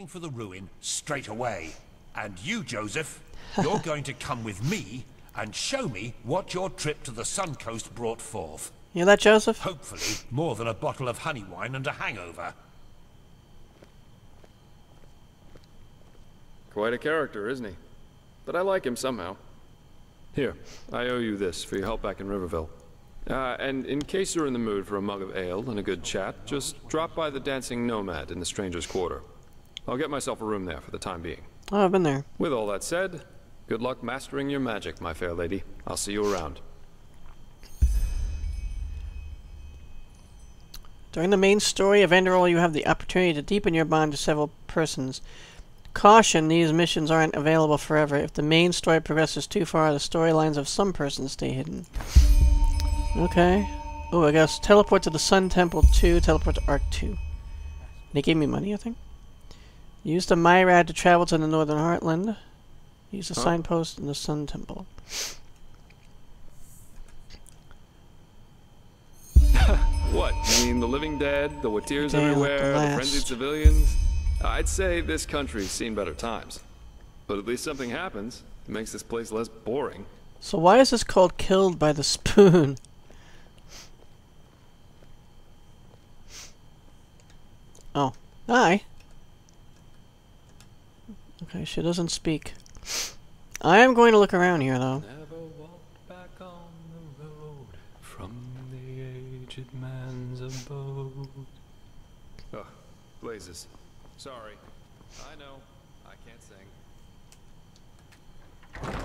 looking for the ruin straight away. And you, Joseph, you're going to come with me and show me what your trip to the Sun Coast brought forth. You that, Joseph? Hopefully, more than a bottle of honey wine and a hangover. Quite a character, isn't he? But I like him somehow. Here, I owe you this for your help back in Riverville. And in case you're in the mood for a mug of ale and a good chat, just drop by the Dancing Nomad in the Stranger's Quarter. I'll get myself a room there for the time being. Oh, I've been there. With all that said, good luck mastering your magic, my fair lady. I'll see you around. During the main story of Enderal, you have the opportunity to deepen your bond to several persons. Caution, these missions aren't available forever. If the main story progresses too far, the storylines of some persons stay hidden. Okay. Oh, I guess teleport to the Sun Temple 2, teleport to Arc 2. They gave me money, I think. Use the Myrad to travel to the Northern Heartland. Use the signpost in the Sun Temple. What? You mean the living dead, the Watirs Day everywhere, at the last. frenzied civilians? I'd say this country's seen better times. But at least something happens. It makes this place less boring. So why is this called Killed by the Spoon? Oh. Hi. Okay, she doesn't speak. I am going to look around here, though. Never walked back on the road from the aged man's abode. Oh, blazes. Sorry. I know. I can't sing.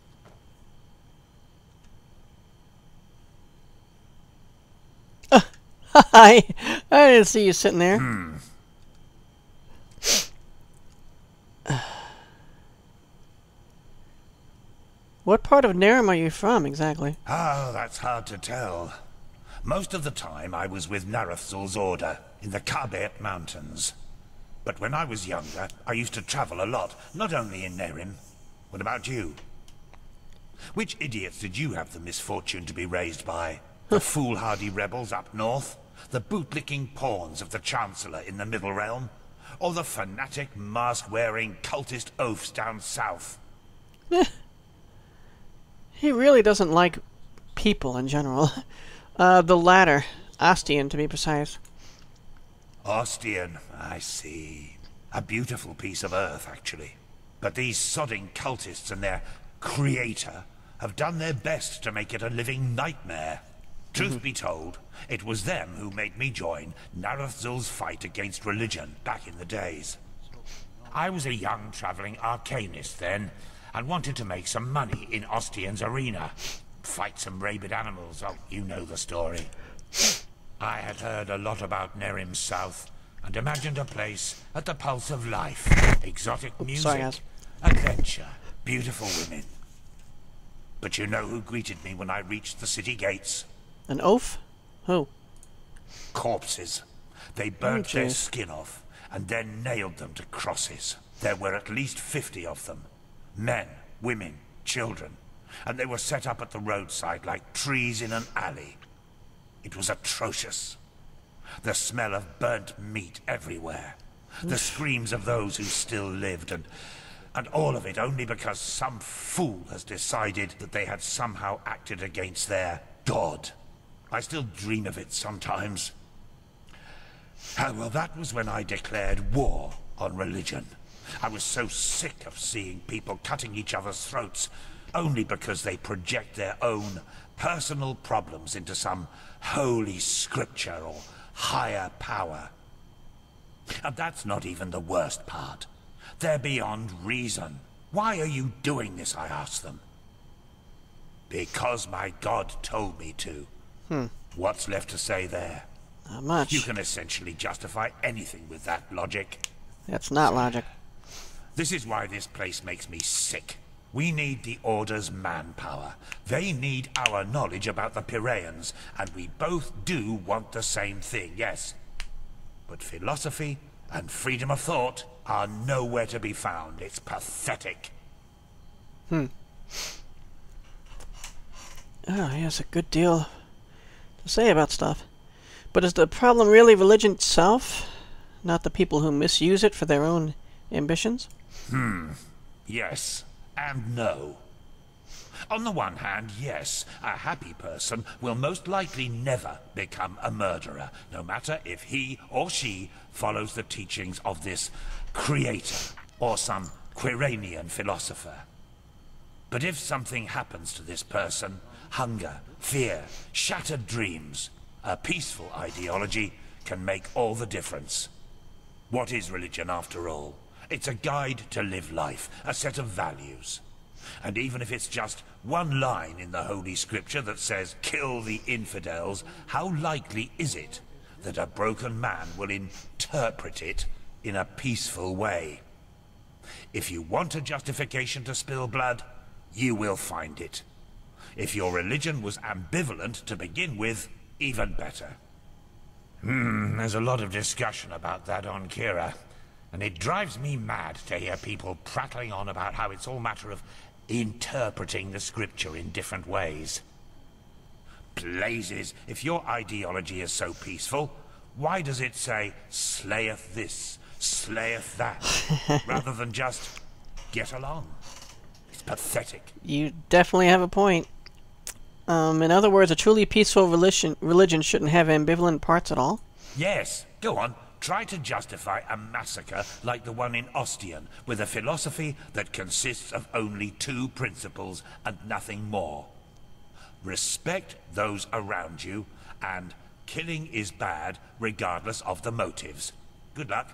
Hi! I didn't see you sitting there. What part of Narum are you from, exactly? Oh, that's hard to tell. Most of the time I was with Narathzul's order in the Kabet Mountains. But when I was younger, I used to travel a lot, not only in Nerim. What about you? Which idiots did you have the misfortune to be raised by? The foolhardy rebels up north? The bootlicking pawns of the Chancellor in the Middle Realm? Or the fanatic, mask-wearing cultist oafs down south? He really doesn't like people in general. The latter. Ostian, to be precise. Ostian, I see. A beautiful piece of earth, actually. But these sodding cultists and their creator have done their best to make it a living nightmare. Truth be told, it was them who made me join Narathzul's fight against religion back in the days. I was a young traveling arcanist then, and wanted to make some money in Ostian's arena. Fight some rabid animals, oh, you know the story. I had heard a lot about Nerim's south, and imagined a place at the pulse of life. Exotic music, sorry, guys. adventure, beautiful women. But you know who greeted me when I reached the city gates? An oaf? Who? Corpses. They burnt their jeez. skin off, and then nailed them to crosses. There were at least 50 of them. Men, women, children. And they were set up at the roadside like trees in an alley. It was atrocious. The smell of burnt meat everywhere. The screams of those who still lived, and all of it only because some fool has decided that they had somehow acted against their god. I still dream of it sometimes. Well, that was when I declared war on religion. I was so sick of seeing people cutting each other's throats only because they project their own personal problems into some holy scripture or higher power. And that's not even the worst part. They're beyond reason. Why are you doing this, I asked them. Because my god told me to. What's left to say there? Not much. You can essentially justify anything with that logic. That's not logic. This is why this place makes me sick. We need the Order's manpower. They need our knowledge about the Piraeans, and we both do want the same thing, yes. But philosophy and freedom of thought are nowhere to be found. It's pathetic. Oh, he has a good deal to say about stuff. But is the problem really religion itself? Not the people who misuse it for their own ambitions? Yes and no. On the one hand, yes, a happy person will most likely never become a murderer, no matter if he or she follows the teachings of this creator or some Quiranian philosopher. But if something happens to this person, hunger, fear, shattered dreams, a peaceful ideology can make all the difference. What is religion after all? It's a guide to live life, a set of values. And even if it's just one line in the Holy Scripture that says, "Kill the infidels," how likely is it that a broken man will interpret it in a peaceful way? If you want a justification to spill blood, you will find it. If your religion was ambivalent to begin with, even better. There's a lot of discussion about that on Kira, and it drives me mad to hear people prattling on about how it's all a matter of interpreting the scripture in different ways. Blazes, if your ideology is so peaceful, why does it say, "slayeth this, slayeth that," rather than just, "get along"? It's pathetic. You definitely have a point. In other words, a truly peaceful religion shouldn't have ambivalent parts at all? Yes, go on. Try to justify a massacre like the one in Ostian, with a philosophy that consists of only two principles and nothing more. Respect those around you, and killing is bad regardless of the motives. Good luck.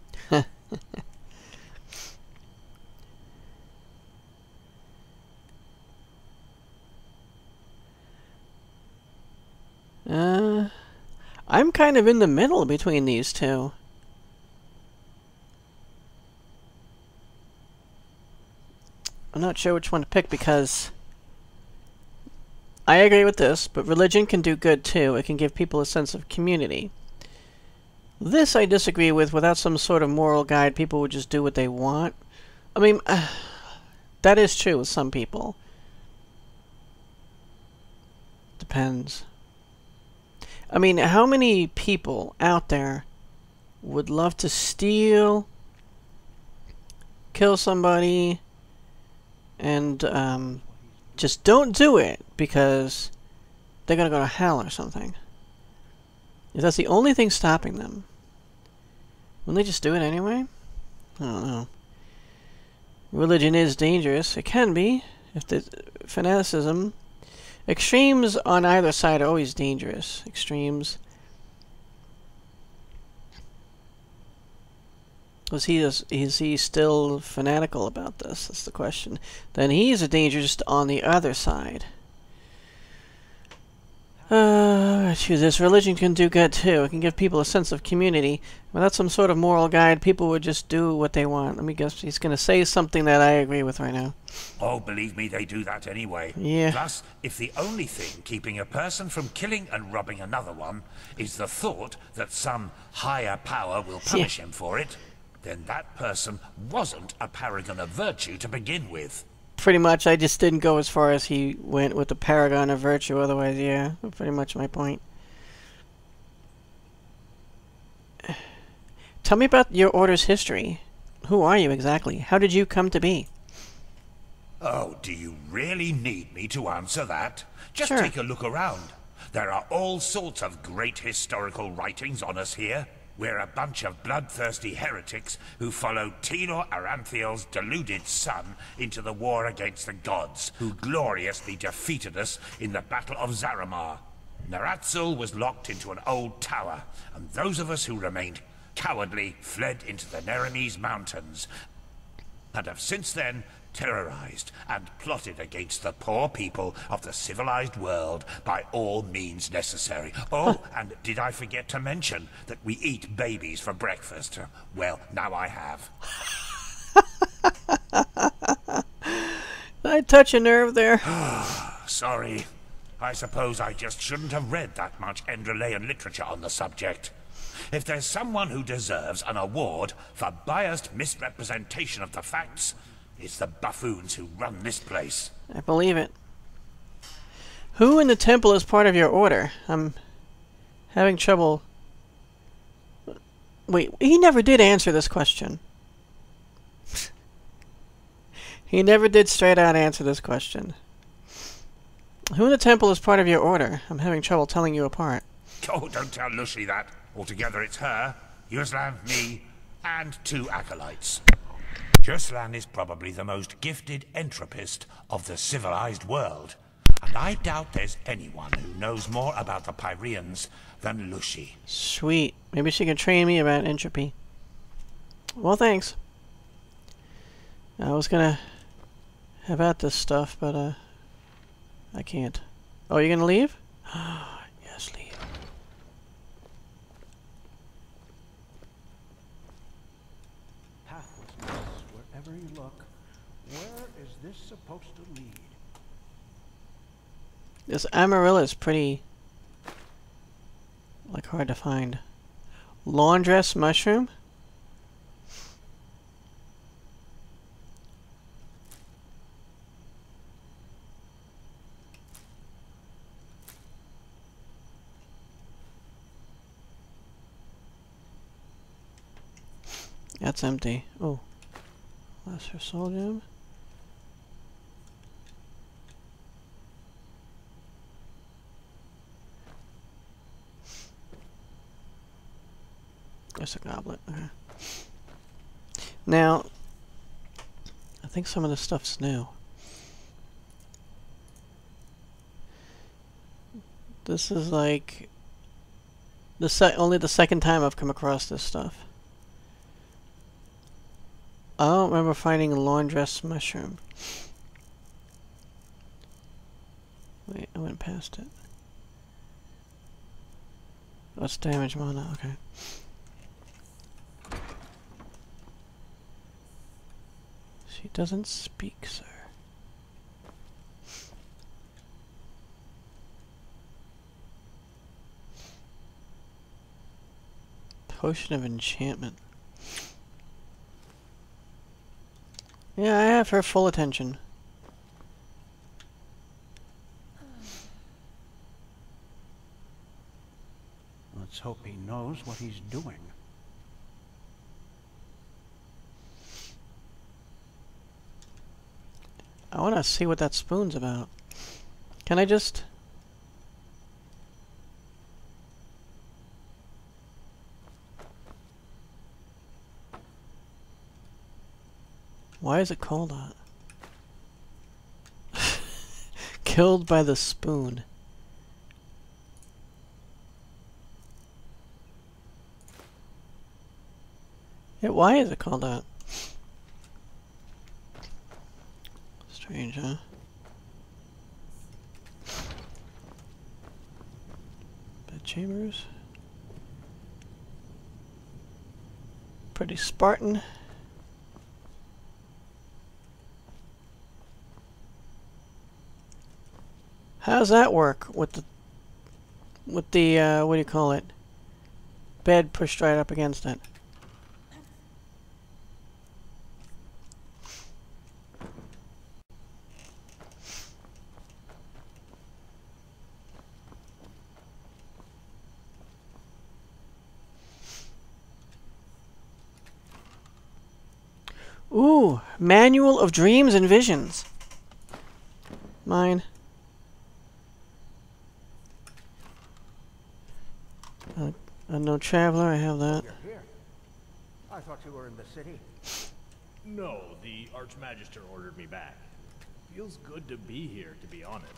I'm kind of in the middle between these two. I'm not sure which one to pick because I agree with this, but religion can do good too. It can give people a sense of community. This I disagree with. Without some sort of moral guide, people would just do what they want. I mean, that is true with some people. Depends. I mean, how many people out there would love to steal, kill somebody, and just don't do it because they're going to go to hell or something? If that's the only thing stopping them, wouldn't they just do it anyway? I don't know. Religion is dangerous. It can be. If the fanaticism... Extremes on either side are always dangerous. Extremes. Is he still fanatical about this? That's the question. Then he's a danger just on the other side. This religion can do good too. It can give people a sense of community. Without some sort of moral guide, people would just do what they want. Let me guess, he's going to say something that I agree with right now. Oh, believe me, they do that anyway. Yeah. Plus, if the only thing keeping a person from killing and robbing another one is the thought that some higher power will punish him for it, then that person wasn't a paragon of virtue to begin with. Pretty much, I just didn't go as far as he went with the paragon of virtue. Otherwise, yeah, pretty much my point. Tell me about your order's history. Who are you exactly? How did you come to be? Oh, do you really need me to answer that? Just Sure. take a look around. There are all sorts of great historical writings on us here. We're a bunch of bloodthirsty heretics who followed Tenor Aranthiel's deluded son into the war against the gods, who gloriously defeated us in the Battle of Zaramar. Naratzul was locked into an old tower, and those of us who remained cowardly fled into the Neremes Mountains, and have since then terrorized and plotted against the poor people of the civilized world by all means necessary. Oh, and did I forget to mention that we eat babies for breakfast? Well, now I have. Did I touch a nerve there? Sorry. I suppose I just shouldn't have read that much Enderalian literature on the subject. If there's someone who deserves an award for biased misrepresentation of the facts, it's the buffoons who run this place. I believe it. Who in the temple is part of your order? I'm having trouble... Wait, he never did answer this question. He never did straight out answer this question. Who in the temple is part of your order? I'm having trouble telling you apart. Oh, don't tell Lucy that. Altogether it's her, Yuslan, me, and 2 acolytes. Yuslan is probably the most gifted entropist of the civilized world, and I doubt there's anyone who knows more about the Pyreans than Lucy. Sweet. Maybe she can train me about entropy. Well, thanks. I was gonna have at this stuff, but I can't. Oh, you're gonna leave? Yes, leave. Pathlessness, wherever you look. Where is this supposed to lead? This Amarilla is pretty, like, hard to find. Laundress mushroom? That's empty. Oh. Lesser soul gem. Just a goblet. Okay. Now, I think some of this stuff's new. This is like only the second time I've come across this stuff. I don't remember finding a laundress mushroom. Wait, I went past it. Let's damage mana, okay. She doesn't speak, sir. Potion of enchantment. Yeah, I have her full attention. Let's hope he knows what he's doing. I want to see what that spoon's about. Can I just... Why is it called that? Killed by the spoon. Yeah, why is it called that? Strange, huh? Bed chambers. Pretty Spartan. How does that work with the what do you call it? Bed pushed right up against it. Ooh, Manual of Dreams and Visions. Mine. No traveler, I have that. You're here. I thought you were in the city. No, the Archmagister ordered me back. Feels good to be here, to be honest.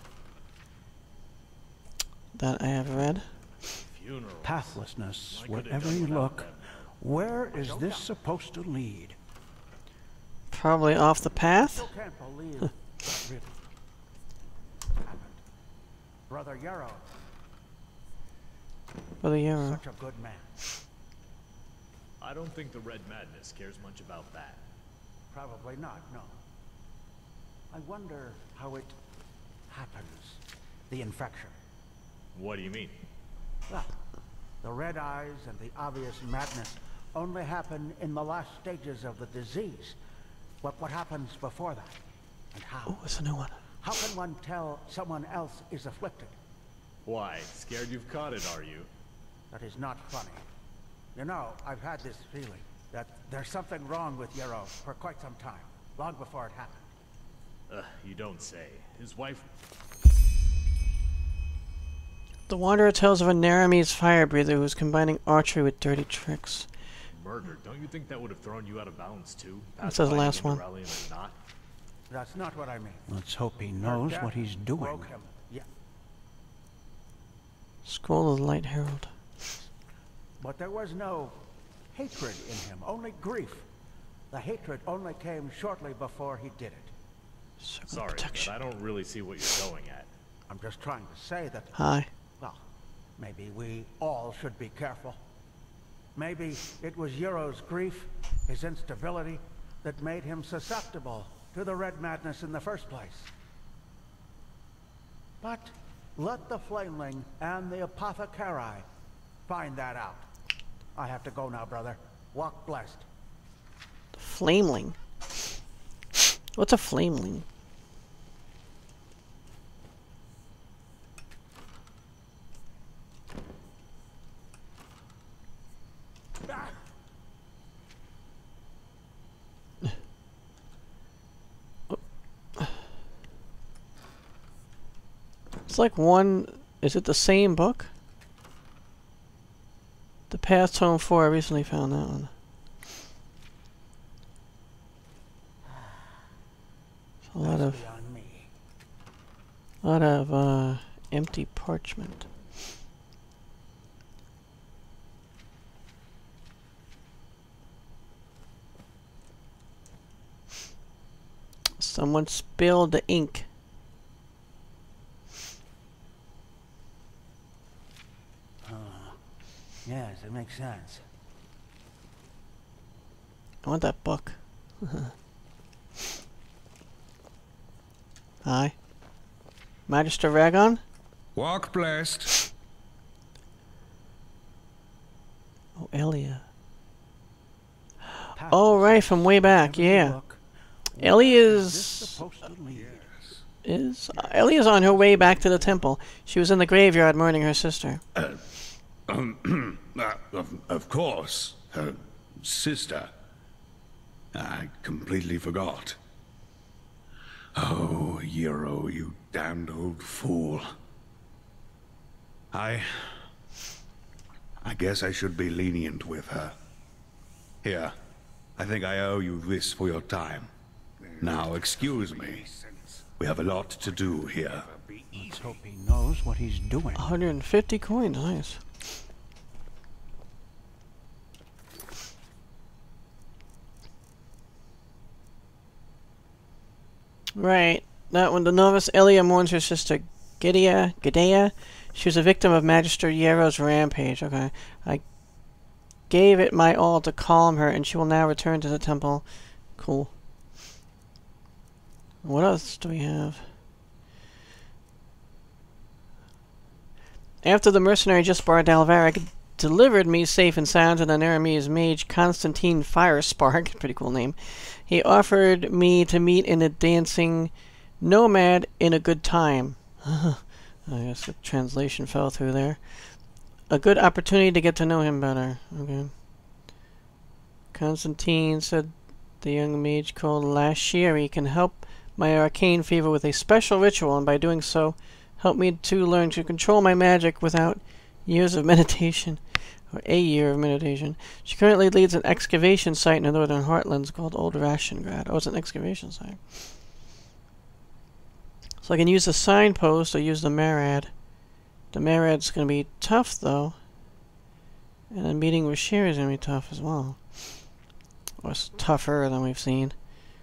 That I have read. Funeral. Pathlessness, I could've wherever done you without look. them. Where is this supposed to lead? Probably off the path. Still can't believe that really happened. Brother Yarrow, For the arrow. such a good man. I don't think the Red Madness cares much about that. Probably not, no. I wonder how it happens, the infection. What do you mean? Well, the red eyes and the obvious madness only happen in the last stages of the disease. What happens before that? And how? Oh, it's a new one. How can one tell someone else is afflicted? Why, scared you've caught it, are you? That is not funny. You know, I've had this feeling that there's something wrong with Yarrow for quite some time, long before it happened. You don't say. His wife... The Wanderer tells of a Naramese fire breather who's combining archery with dirty tricks. Murder. Don't you think that would have thrown you out of bounds, too? That's the last one. That's not what I mean. Let's hope he knows what he's doing. Broke him. Yeah. Scroll of the Light Herald. But there was no hatred in him, only grief. The hatred only came shortly before he did it. Circle Sorry, protection. but I don't really see what you're going at. I'm just trying to say that, Hi. well, maybe we all should be careful. Maybe it was Euro's grief, his instability, that made him susceptible to the red madness in the first place. But let the Flameling and the Apothecari find that out. I have to go now, brother. Walk blessed. Flameling. What's a flameling? It's like one... Is it the same book? The Path Home 4, I recently found that one. A lot of empty parchment. Someone spilled the ink. Yes, it makes sense. I want that book. Hi. Magister Ragon? Walk blessed. Oh, Elia. Oh, right, from way back, yeah. Ellie is Ellie's on her way back to the temple. She was in the graveyard mourning her sister. Of course, her sister. I completely forgot. Oh, Euro, you damned old fool. I guess I should be lenient with her. Here, I think I owe you this for your time. Now, excuse me. We have a lot to do here. Let's hope he knows what he's doing. 150 coins, nice. Right, that one. The novice Elia mourns her sister Gidea. She was a victim of Magister Yero's rampage. Okay, I gave it my all to calm her, and she will now return to the temple. Cool. What else do we have? After the mercenary Jaspar Dalvaric delivered me safe and sound to the Naramese mage Constantine Firespark, pretty cool name, he offered me to meet in a dancing nomad in a good time. I guess the translation fell through there. A good opportunity to get to know him better. Okay. Constantine said the young mage called Lashiri can help my arcane fever with a special ritual, and by doing so, help me to learn to control my magic without years of meditation. Or a year of meditation. She currently leads an excavation site in the northern heartlands called Old Rashengrad. Oh, it's an excavation site. So I can use the signpost or use the Marad. The Marad's going to be tough, though. And then meeting with Shiri is going to be tough as well. Or it's tougher than we've seen.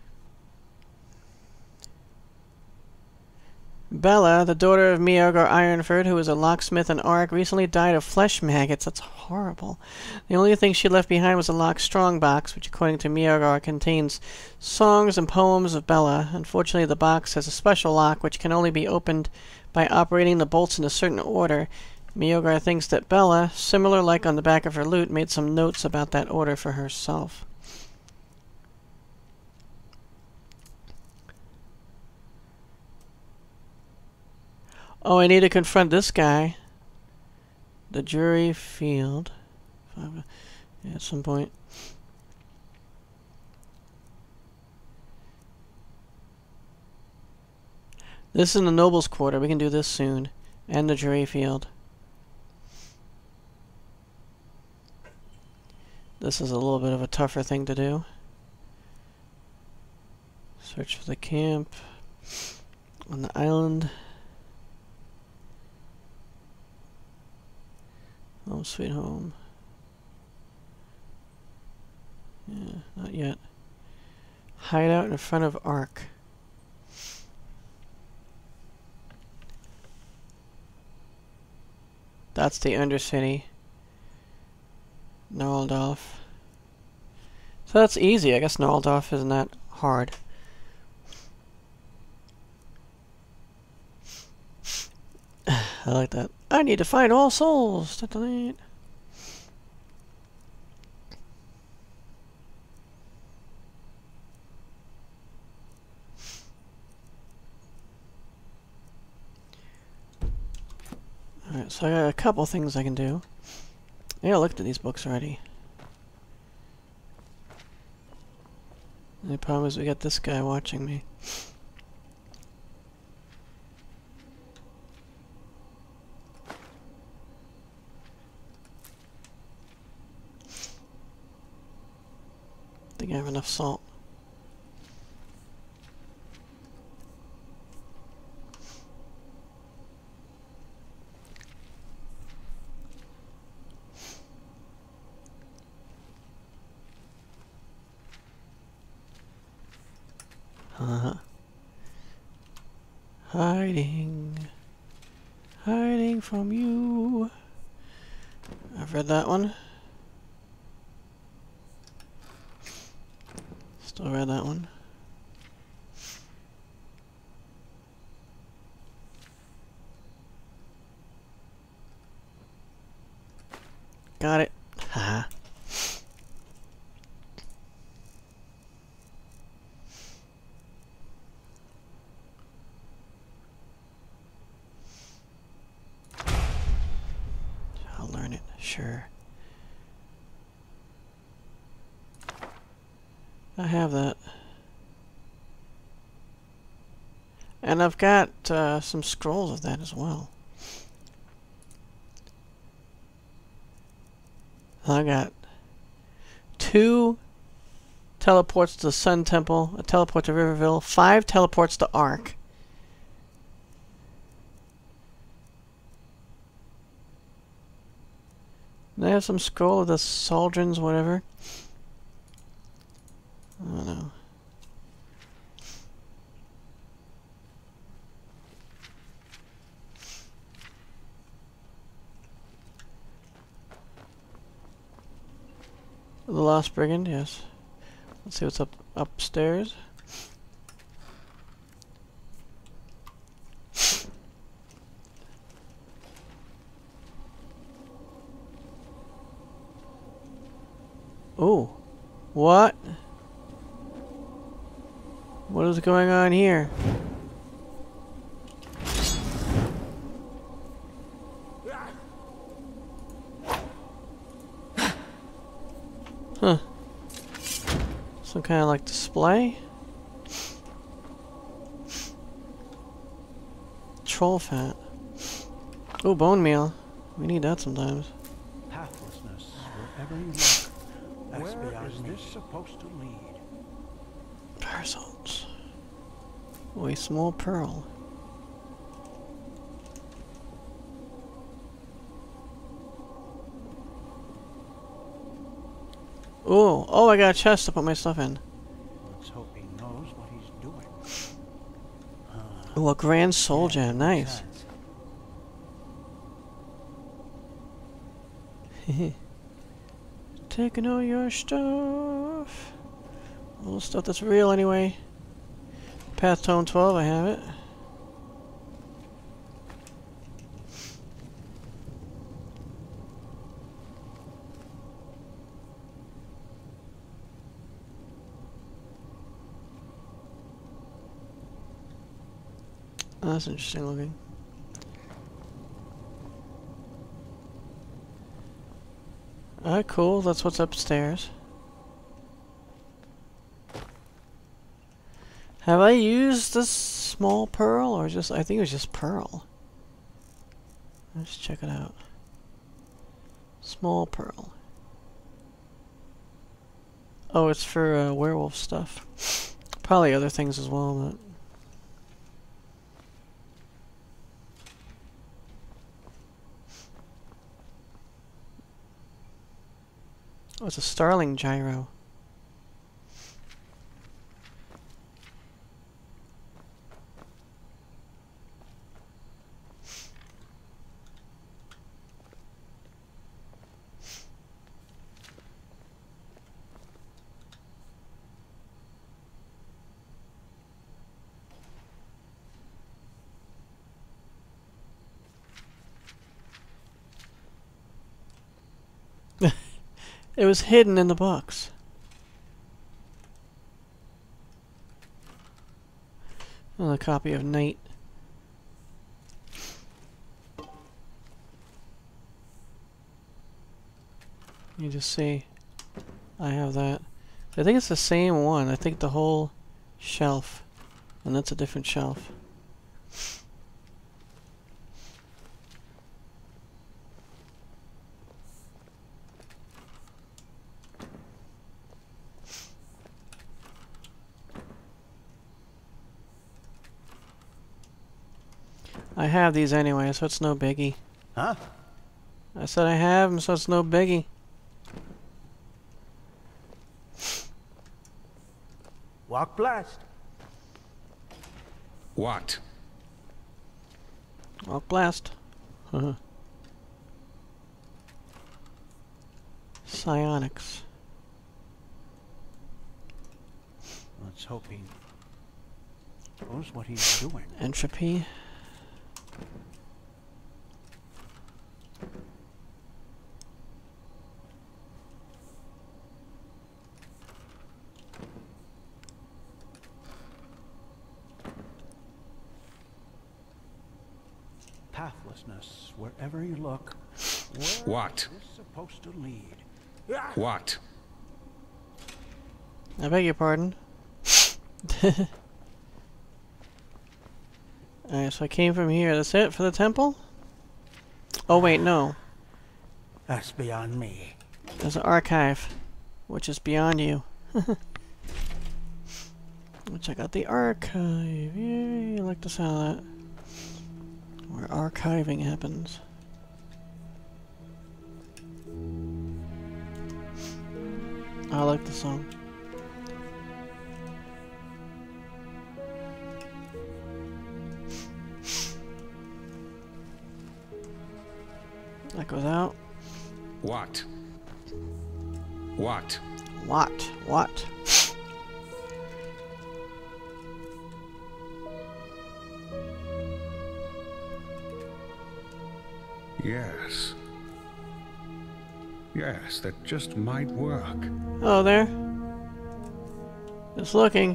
Bella, the daughter of Miogor Ironford, who was a locksmith and Ark, recently died of flesh maggots. That's horrible. The only thing she left behind was a locked strongbox, which according to Miogor contains songs and poems of Bella. Unfortunately, the box has a special lock, which can only be opened by operating the bolts in a certain order. Miogor thinks that Bella, similar like on the back of her lute, made some notes about that order for herself. Oh, I need to confront this guy. The jury field. Yeah, at some point. This is in the Noble's Quarter. We can do this soon. And the Jury Field. This is a little bit of a tougher thing to do. Search for the camp on the island. Home sweet home. Yeah, not yet. Hideout in front of Ark. That's the Undercity. Gnarldorf. So that's easy. I guess Gnarldorf isn't that hard. I like that. I need to find all souls. Ta-ta-ta. Alright, so I got a couple things I can do. Yeah, I looked at these books already. The problem is we got this guy watching me. Think I have enough salt. Hiding from you. I've read that one. Still read that one. Got it. Haha. I'll learn it, sure. I have that. And I've got some scrolls of that as well. I got 2 teleports to the Sun Temple, a teleport to Riverville, 5 teleports to Ark. And I have some scroll of the Saldrons, whatever. I don't know. The Lost Brigand, yes. Let's see what's upstairs. Oh, what? What is going on here? Huh. Some kind of like display? Troll fat. Oh, bone meal. We need that sometimes. Pathlessness, wherever you look. Where is this supposed to lead? Parasols. Oh, a small pearl. Ooh, oh, I got a chest to put my stuff in. Let's hope he knows what he's doing. Ooh, a grand soul gem, nice. Taking all your stuff. All the stuff that's real anyway. Path Tome 12, I have it. Oh, that's interesting looking. Alright, cool. That's what's upstairs. Have I used this small pearl or just... I think it was just pearl. Let's check it out. Small pearl. Oh, it's for werewolf stuff. Probably other things as well, but... Oh, it's a starling gyro. It was hidden in the box. Another copy of Night. You just see, I have that. I think it's the same one. I think the whole shelf, and that's a different shelf. I have these anyway, so it's no biggie. Huh? I said I have them, so it's no biggie. Walk blessed. What? Walk blast. Psionics. Let's hope he knows what he's doing. Entropy. Pathlessness, wherever you look. What? Where is this supposed to lead? What? I beg your pardon. Alright, so I came from here. That's it for the temple? Oh wait, no. That's beyond me. There's an archive, which is beyond you. Check out the archive. Yay, I like the sound of that. Where archiving happens. I like the song. That goes out. What? What? What? What? Yes. Yes, that just might work. Oh, there. Just looking.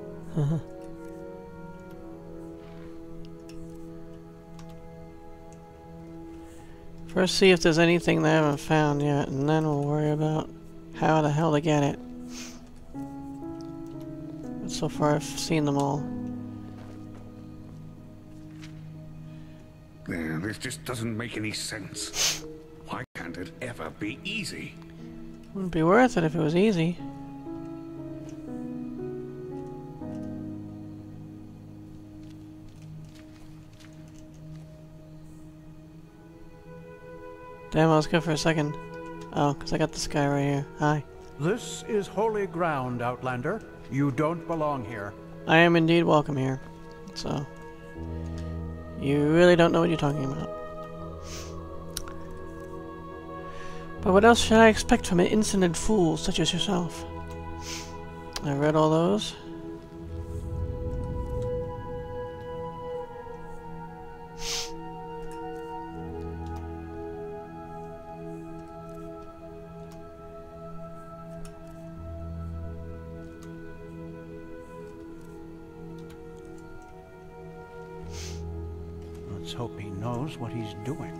First, see if there's anything they haven't found yet, and then we'll worry about how the hell to get it. But so far, I've seen them all. This just doesn't make any sense. Why can't it ever be easy? Wouldn't be worth it if it was easy. Damn, I was good for a second. Oh, because I got this guy right here. Hi. This is holy ground, Outlander. You don't belong here. I am indeed welcome here. So, you really don't know what you're talking about. But what else should I expect from an insolent fool such as yourself? I read all those. Let's hope he knows what he's doing.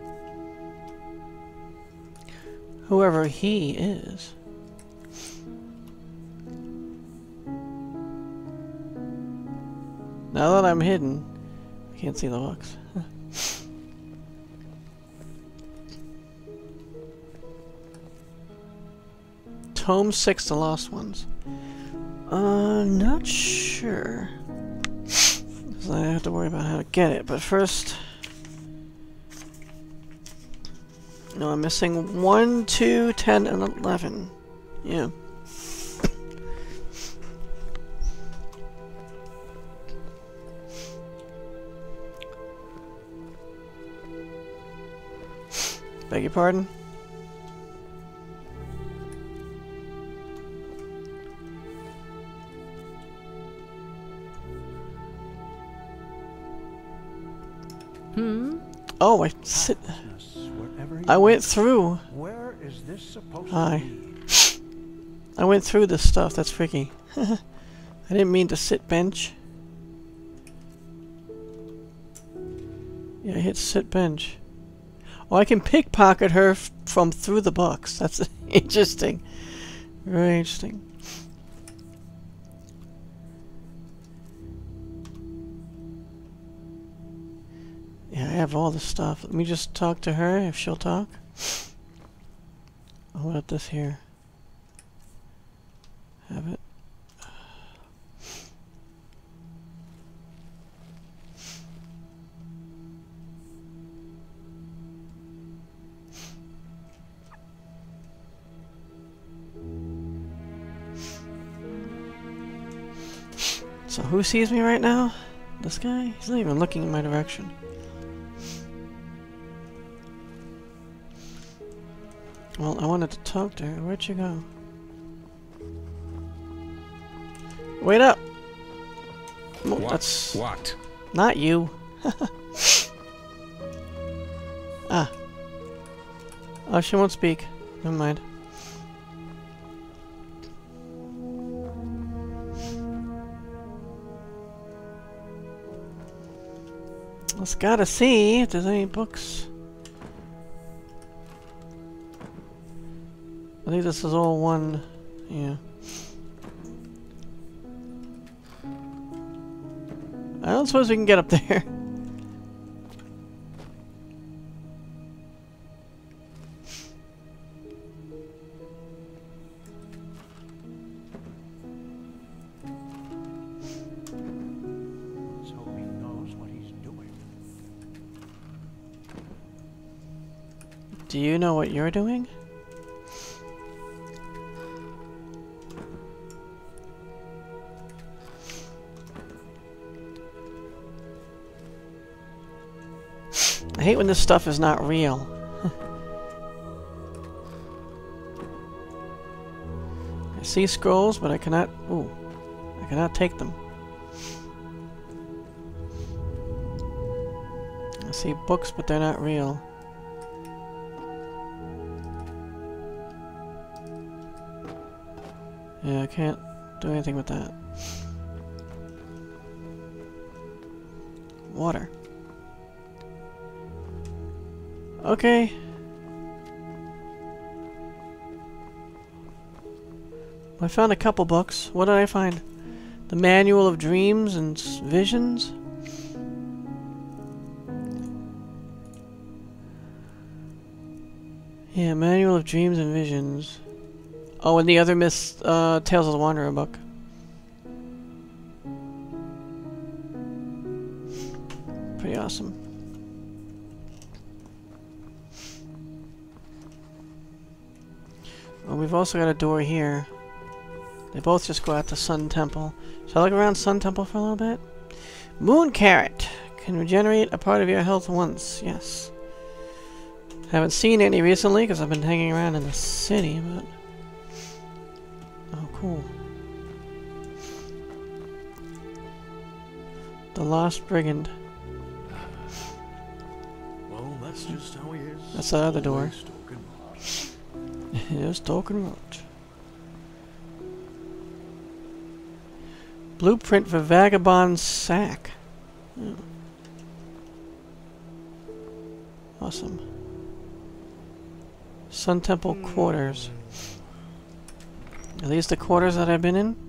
Whoever he is. Now that I'm hidden, I can't see the books. Tome 6, The Lost Ones. Not sure. 'Cause I have to worry about how to get it, but first... No, I'm missing 1, 2, 10, and 11. Yeah. Beg your pardon? Oh, I went through. Where is this supposed Hi. to be? I went through this stuff. That's freaky. I didn't mean to sit bench. Yeah, I hit sit bench. Oh, I can pickpocket her from through the books. That's interesting. Very interesting. Yeah, I have all the stuff. Let me just talk to her if she'll talk. Oh, what about this here? Have it. So who sees me right now? This guy? He's not even looking in my direction. Well, I wanted to talk to her. Where'd you go? Wait up! What? That's What? not you. Ah. Oh, she won't speak. Never mind. Let's gotta see if there's any books. I think this is all one. Yeah. I don't suppose we can get up there. Let's hope he knows what he's doing. Do you know what you're doing? I hate when this stuff is not real. I see scrolls, but I cannot... Ooh. I cannot take them. I see books, but they're not real. Yeah, I can't do anything with that. Water. Okay. I found a couple books. What did I find? The Manual of Dreams and Visions? Yeah, Manual of Dreams and Visions. Oh, and the other Tales of the Wanderer book. Pretty awesome. Well, we've also got a door here. They both just go out to Sun Temple. Shall I look around Sun Temple for a little bit? Moon Carrot! Can regenerate a part of your health once. Yes. Haven't seen any recently because I've been hanging around in the city, but... Oh, cool. The Lost Brigand. Well, that's just how he is. That's the other door. Always talking much. Yes, talking much. Blueprint for Vagabond Sack. Oh. Awesome. Sun Temple Quarters. Are these the quarters that I've been in?